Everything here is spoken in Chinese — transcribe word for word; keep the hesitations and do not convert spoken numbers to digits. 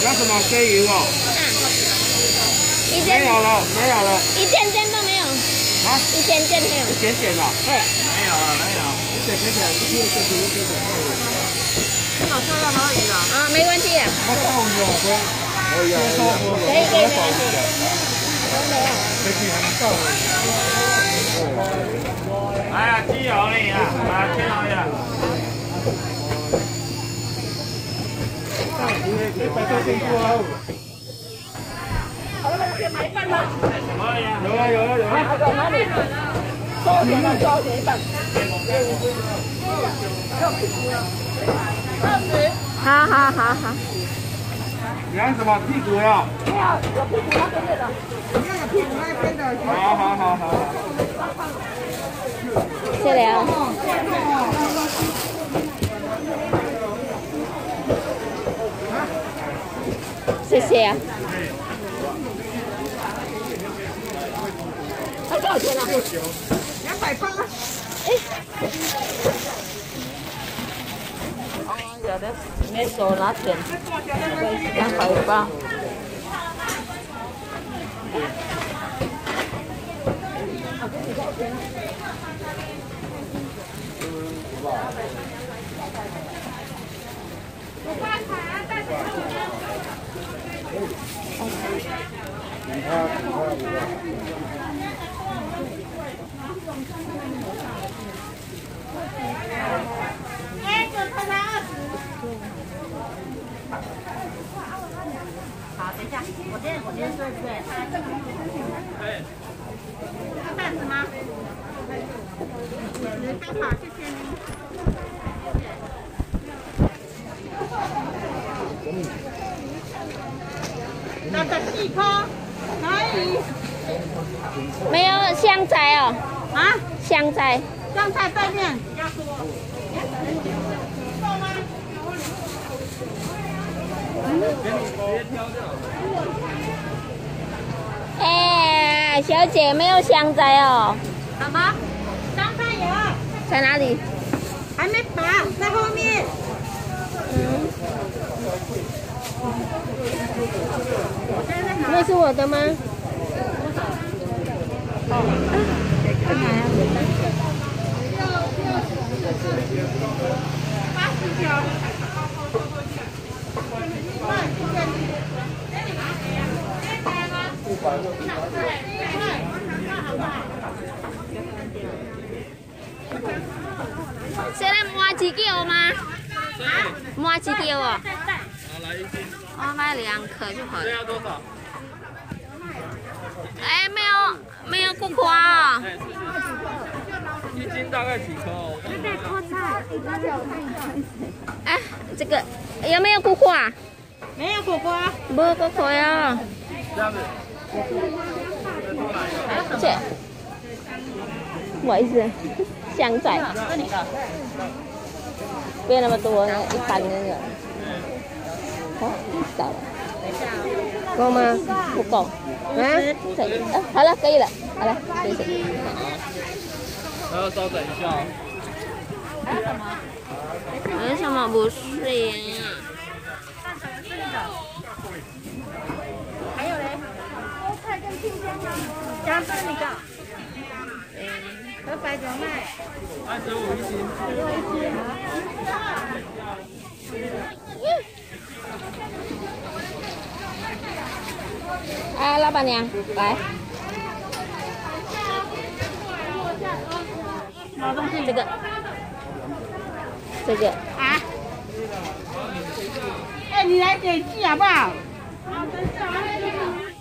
要什么鲑鱼哦？ 一件没有了，没有了， 一件件都没有。 啊？ 一件件没有。 一点点了。 对。 没有了，没有。一点点点，一点点点，一点点。这个这样可以的。 啊，没关系的。 我到有可以。可以啊， 可以可以没关系。都没有。 飞机还没到。哎呀，机油你啊，啊，机油你啊。你摆这边过啊。好了，先买一份吧。有啊有啊有啊。哪里？多少钱啊？多少钱一份？二十。 好好好好。 你要什么屁股呀？ 没有，有屁股那边的。你要有屁股那边的。 好好好好。 谢谢啊。谢谢啊。 它多少钱啊？两百八。哎。 有的没手拿钱，两百八。 哎，这才才二十。好，等一下，我先我先说一句，对。要袋子吗？你刚好，谢谢你。那个细颗可以。 没有香菜哦。 啊？ 香菜。 香菜对面。 哎，小姐没有香菜哦。 什么？香菜有。 在哪里？ 还没拔，在后面。 嗯。那是我的吗？ 干嘛呀？八十九。 现在摸几条吗？啊？摸几条哦？ 来一斤。 我买两颗就好了。 这要多少？ 哎，没有没有苦瓜啊。 一斤大概几颗哦？ 哎，这个有没有苦瓜？ 没有苦瓜。 没苦瓜呀。 这样子。 这，不好意思，香菜。 这你的。 不要那么多，那一般那个。好，到了。够吗？不够。啊？可以。啊，好了，可以了，好了，谢谢。 还要稍等一下哦。 还有什么？ 为什么不行啊？ 还有嘞？菠菜跟青椒吗？加这那个。和白酒麦。 二十五一斤。 一斤。 啊，老板娘，来。 什么东西？ 这个。这个。 啊？哎，你来点记好不好？好，等一下。